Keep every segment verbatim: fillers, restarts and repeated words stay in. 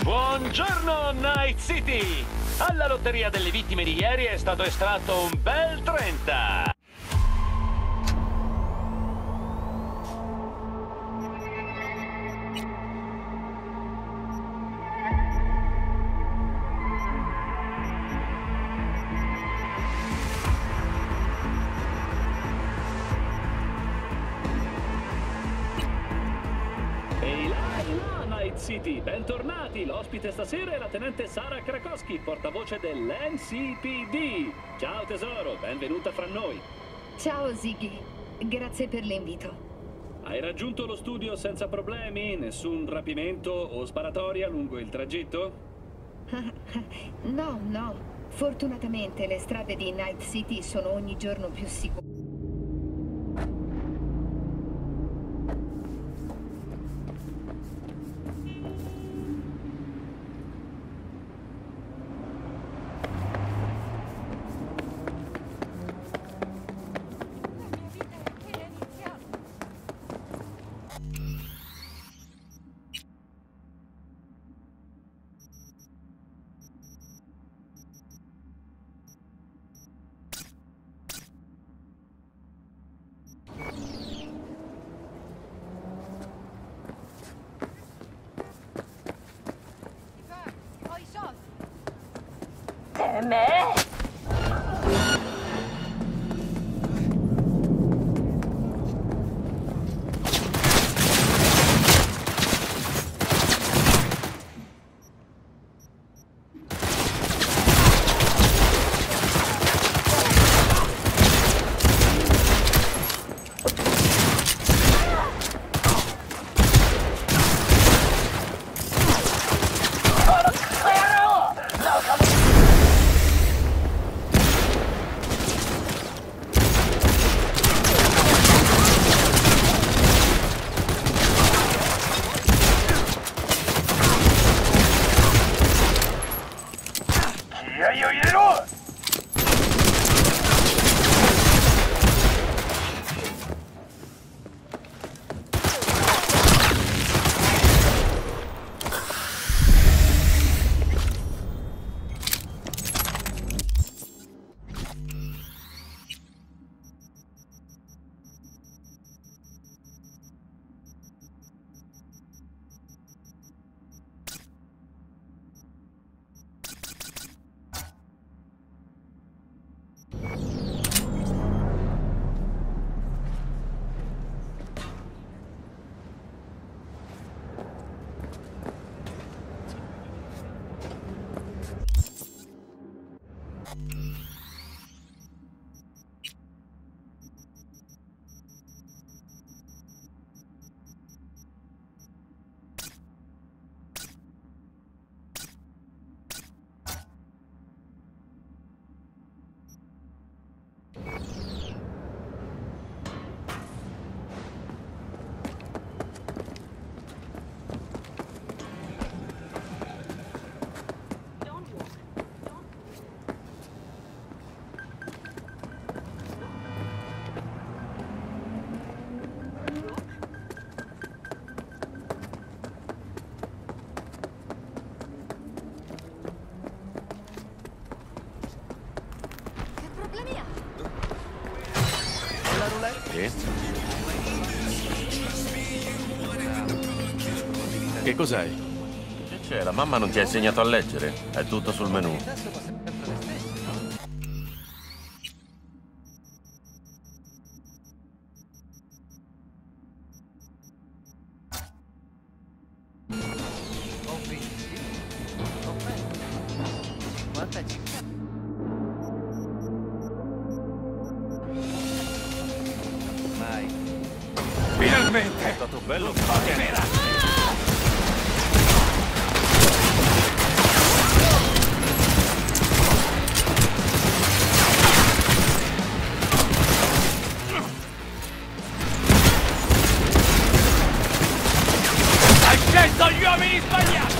Buongiorno, Night City! Alla lotteria delle vittime di ieri è stato estratto un bel trenta! Ehi là, ehi là, Night City! Bentornati! L'ospite stasera è la tenente Sara Krakowski, portavoce dell'N C P D. Ciao tesoro, benvenuta fra noi. Ciao Ziggy, grazie per l'invito. Hai raggiunto lo studio senza problemi? Nessun rapimento o sparatoria lungo il tragitto? No, no. Fortunatamente le strade di Night City sono ogni giorno più sicure. Me? Sì. Che cos'hai? Che c'è? La mamma non ti ha insegnato a leggere? È tutto sul menù. Finalmente! È stato bello. Che vera! Hai scelto gli uomini sbagliati!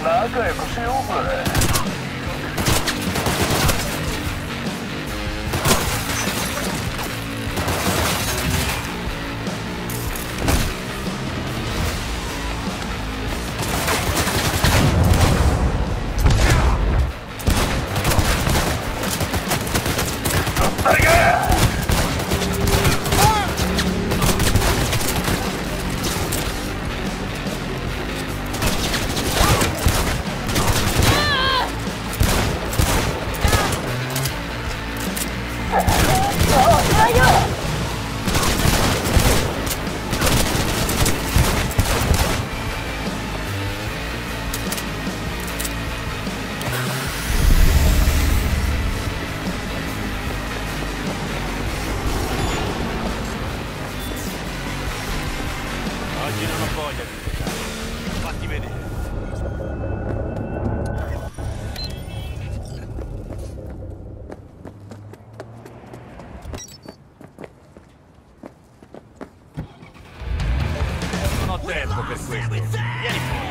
Oggi non ho voglia di giocare. Fatti vedere. Non ho tempo per questo. Vieni fuori.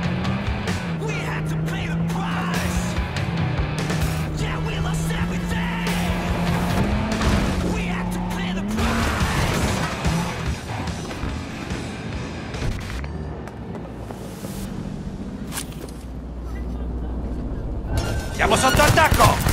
Siamo sotto attacco!